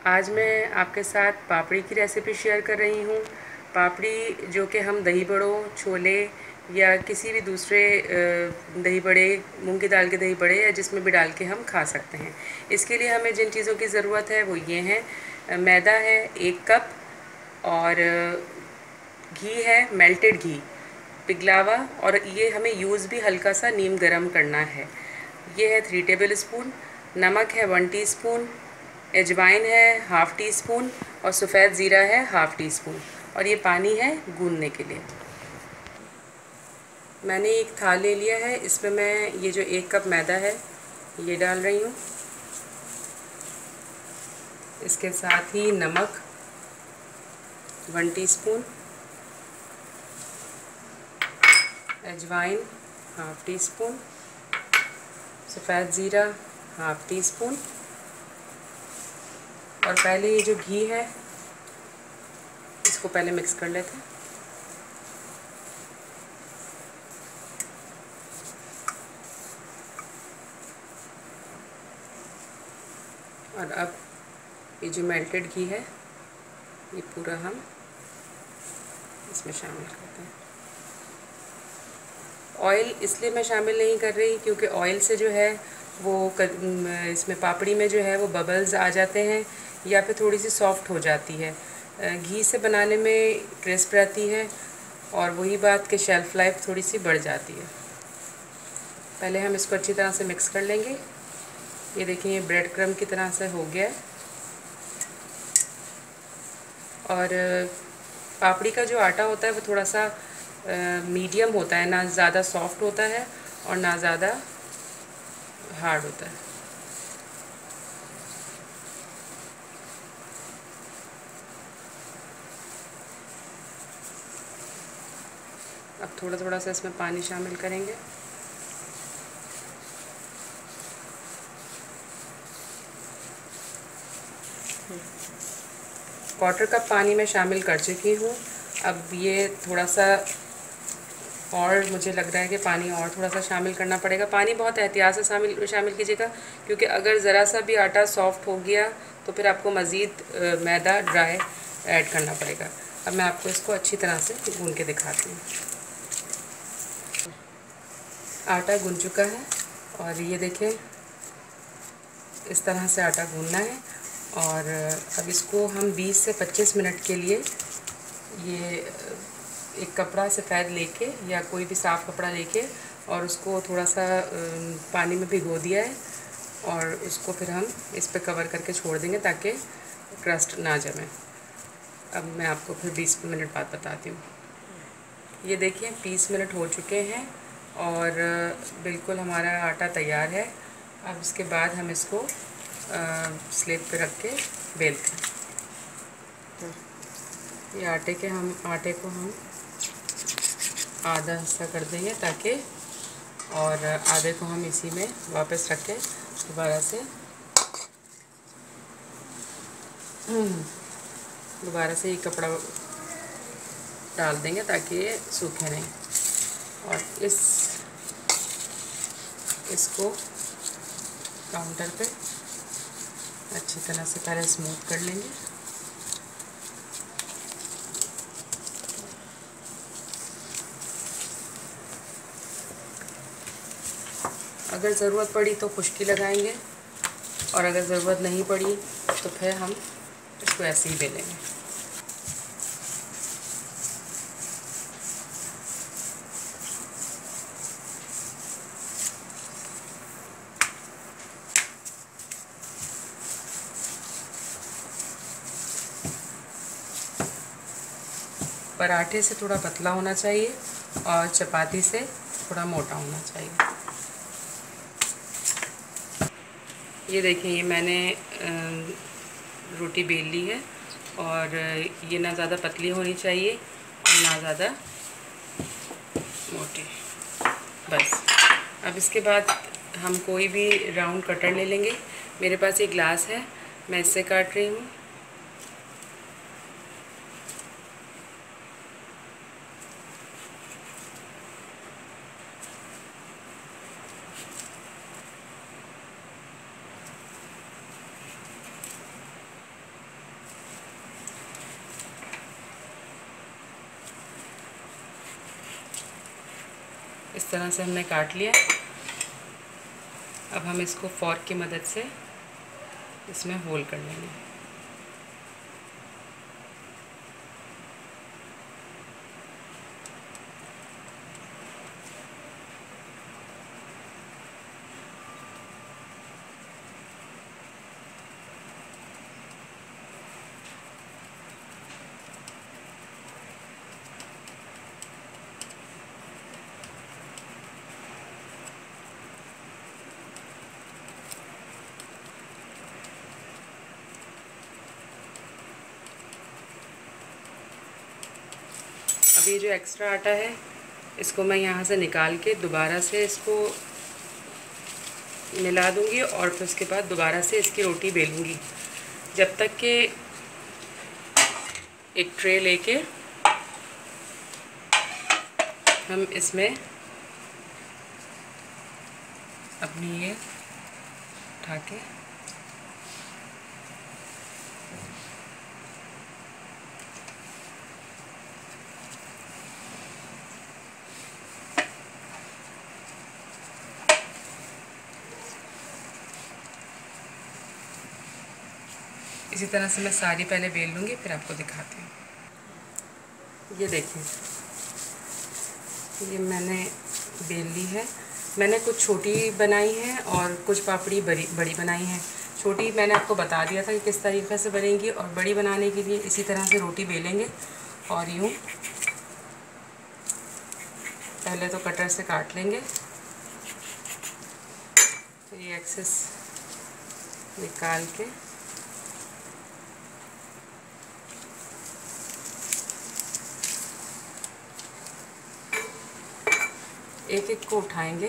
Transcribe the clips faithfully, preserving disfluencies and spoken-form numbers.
आज मैं आपके साथ पापड़ी की रेसिपी शेयर कर रही हूँ। पापड़ी जो कि हम दही बड़ों, छोले या किसी भी दूसरे दही बड़े, मूंग की दाल के दही बड़े या जिसमें भी डाल के हम खा सकते हैं। इसके लिए हमें जिन चीज़ों की ज़रूरत है वो ये हैं, मैदा है एक कप, और घी है, मेल्टेड घी पिघला हुआ, और ये हमें यूज़ भी हल्का सा नीम गरम करना है। ये है थ्री टेबल स्पून, नमक है वन टीस्पून, अजवाइन है हाफ़ टी स्पून, और सफ़ेद ज़ीरा है हाफ़ टी स्पून, और ये पानी है गूंदने के लिए। मैंने एक थाल ले लिया है, इसमें मैं ये जो एक कप मैदा है ये डाल रही हूँ। इसके साथ ही नमक वन टीस्पून, अजवाइन हाफ़ टी स्पून, सफ़ेद ज़ीरा हाफ़ टी स्पून, और पहले ये जो घी है इसको पहले मिक्स कर लेते हैं। और अब ये जो मेल्टेड घी है ये पूरा हम इसमें शामिल करते हैं। ऑयल इसलिए मैं शामिल नहीं कर रही क्योंकि ऑयल से जो है वो इसमें पापड़ी में जो है वो बबल्स आ जाते हैं या फिर थोड़ी सी सॉफ्ट हो जाती है। घी से बनाने में क्रिस्प रहती है, और वही बात कि शेल्फ़ लाइफ थोड़ी सी बढ़ जाती है। पहले हम इसको अच्छी तरह से मिक्स कर लेंगे। ये देखिए, ये ब्रेड क्रम्ब की तरह से हो गया है। और पापड़ी का जो आटा होता है वो थोड़ा सा मीडियम होता है, ना ज़्यादा सॉफ्ट होता है और ना ज़्यादा हार्ड होता है। अब थोड़ा थोड़ा सा इसमें पानी शामिल करेंगे। क्वार्टर कप पानी मैं शामिल कर चुकी हूँ। अब ये थोड़ा सा और मुझे लग रहा है कि पानी और थोड़ा सा शामिल करना पड़ेगा। पानी बहुत एहतियात से शामिल शामिल कीजिएगा, क्योंकि अगर ज़रा सा भी आटा सॉफ्ट हो गया तो फिर आपको मज़ीद मैदा ड्राई ऐड करना पड़ेगा। अब मैं आपको इसको अच्छी तरह से गूंद के दिखाती हूँ। आटा गूंद चुका है, और ये देखें इस तरह से आटा गूंदना है। और अब इसको हम बीस से पच्चीस मिनट के लिए ये एक कपड़ा सफ़ेद लेके या कोई भी साफ़ कपड़ा लेके और उसको थोड़ा सा पानी में भिगो दिया है, और उसको फिर हम इस पे कवर करके छोड़ देंगे ताकि क्रस्ट ना जमे। अब मैं आपको फिर बीस मिनट बाद बताती हूँ। ये देखिए बीस मिनट हो चुके हैं और बिल्कुल हमारा आटा तैयार है। अब इसके बाद हम इसको स्लेब पे रख के बेलते हैं। ये आटे के हम आटे को हम आधा हिस्सा कर देंगे ताकि, और आधे को हम इसी में वापस रख के दोबारा से दोबारा से ये कपड़ा डाल देंगे ताकि ये सूखे नहीं। और इस इसको काउंटर पे अच्छी तरह से पहले स्मूथ कर लेंगे। अगर ज़रूरत पड़ी तो खुश्की लगाएंगे, और अगर ज़रूरत नहीं पड़ी तो फिर हम इसको ऐसे ही बेलेंगे। पराठे से थोड़ा पतला होना चाहिए और चपाती से थोड़ा मोटा होना चाहिए। ये देखिए, ये मैंने रोटी बेल ली है, और ये ना ज़्यादा पतली होनी चाहिए और ना ज़्यादा मोटी। बस अब इसके बाद हम कोई भी राउंड कटर ले लेंगे। मेरे पास एक ग्लास है, मैं इससे काट रही हूँ। तरह से हमने काट लिया। अब हम इसको फॉर्क की मदद से इसमें होल कर लेंगे। अब ये जो एक्स्ट्रा आटा है इसको मैं यहाँ से निकाल के दोबारा से इसको मिला दूँगी और फिर उसके बाद दोबारा से इसकी रोटी बेलूँगी, जब तक कि एक ट्रे लेके हम इसमें अपनी ये उठा के इसी तरह से मैं सारी पहले बेल लूँगी, फिर आपको दिखाती हूँ। ये देखिए, ये मैंने बेल ली है। मैंने कुछ छोटी बनाई है और कुछ पापड़ी बड़ी बड़ी बनाई है। छोटी मैंने आपको बता दिया था कि किस तरीके से बनेंगी, और बड़ी बनाने के लिए इसी तरह से रोटी बेलेंगे और यूँ पहले तो कटर से काट लेंगे, तो ये एक्सेस निकाल के एक एक को उठाएंगे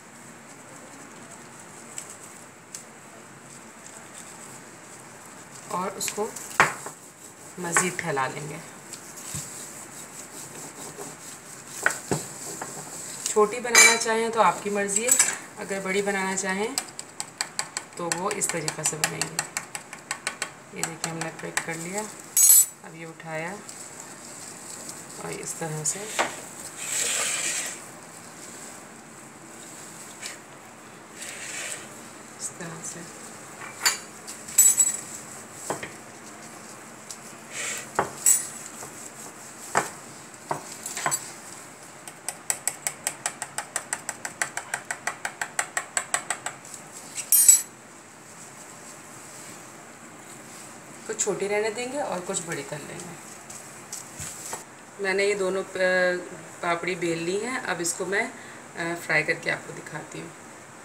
और उसको मज़ीद फैला लेंगे। छोटी बनाना चाहें तो आपकी मर्ज़ी है, अगर बड़ी बनाना चाहें तो वो इस तरीक़े से बनेंगे। ये देखिए, हमने पैक कर लिया। अब ये उठाया और इस तरह से इस तरह से कुछ छोटी रहने देंगे और कुछ बड़ी कर लेंगे। मैंने ये दोनों पापड़ी बेल ली हैं। अब इसको मैं फ्राई करके आपको दिखाती हूँ।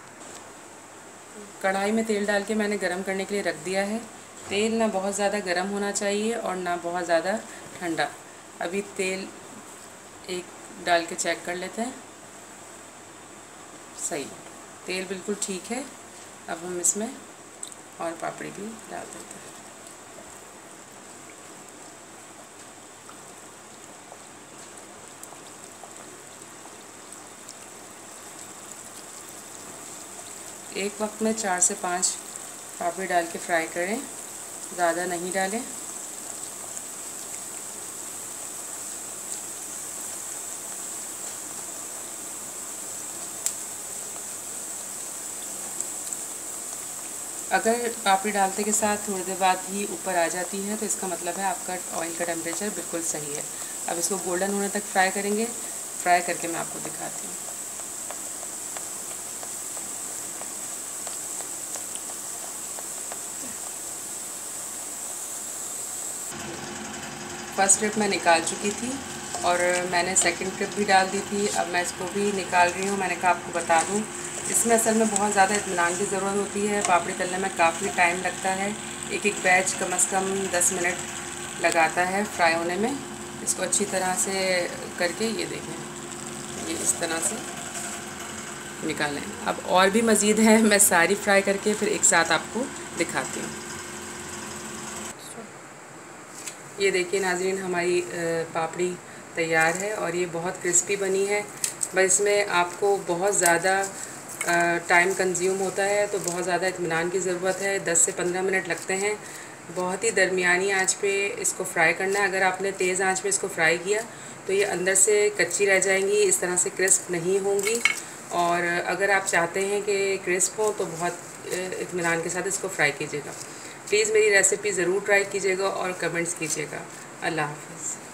कढ़ाई में तेल डाल के मैंने गरम करने के लिए रख दिया है। तेल ना बहुत ज़्यादा गरम होना चाहिए और ना बहुत ज़्यादा ठंडा। अभी तेल एक डाल के चेक कर लेते हैं। सही, तेल बिल्कुल ठीक है। अब हम इसमें और पापड़ी भी डाल देते हैं। एक वक्त में चार से पाँच पापड़ी डाल के फ्राई करें, ज़्यादा नहीं डालें। अगर पापड़ी डालते के साथ थोड़ी देर बाद ही ऊपर आ जाती है तो इसका मतलब है आपका ऑयल का टेम्परेचर बिल्कुल सही है। अब इसको गोल्डन होने तक फ्राई करेंगे। फ्राई करके मैं आपको दिखाती हूँ। फर्स्ट ट्रिप मैं निकाल चुकी थी और मैंने सेकंड ट्रिप भी डाल दी थी। अब मैं इसको भी निकाल रही हूँ। मैंने कहा आपको बता दूँ, इसमें असल में बहुत ज़्यादा इत्मीनान की ज़रूरत होती है। पापड़ी तलने में काफ़ी टाइम लगता है। एक एक बैच कम से कम दस मिनट लगाता है फ्राई होने में। इसको अच्छी तरह से करके ये देखें, ये इस तरह से निकालें। अब और भी मज़ीद है, मैं सारी फ्राई करके फिर एक साथ आपको दिखाती हूँ। ये देखिए नाज़रीन, हमारी पापड़ी तैयार है और ये बहुत क्रिस्पी बनी है। बस इसमें आपको बहुत ज़्यादा टाइम कंज्यूम होता है, तो बहुत ज़्यादा इत्मीनान की ज़रूरत है। दस से पंद्रह मिनट लगते हैं बहुत ही दरमियानी आंच पे इसको फ्राई करना है। अगर आपने तेज़ आंच पे इसको फ्राई किया तो ये अंदर से कच्ची रह जाएंगी, इस तरह से क्रिस्प नहीं होंगी। और अगर आप चाहते हैं कि क्रिस्प हो तो बहुत इत्मीनान के साथ इसको फ्राई कीजिएगा। प्लीज़ मेरी रेसिपी ज़रूर ट्राई कीजिएगा और कमेंट्स कीजिएगा। अल्लाह हाफ़िज़।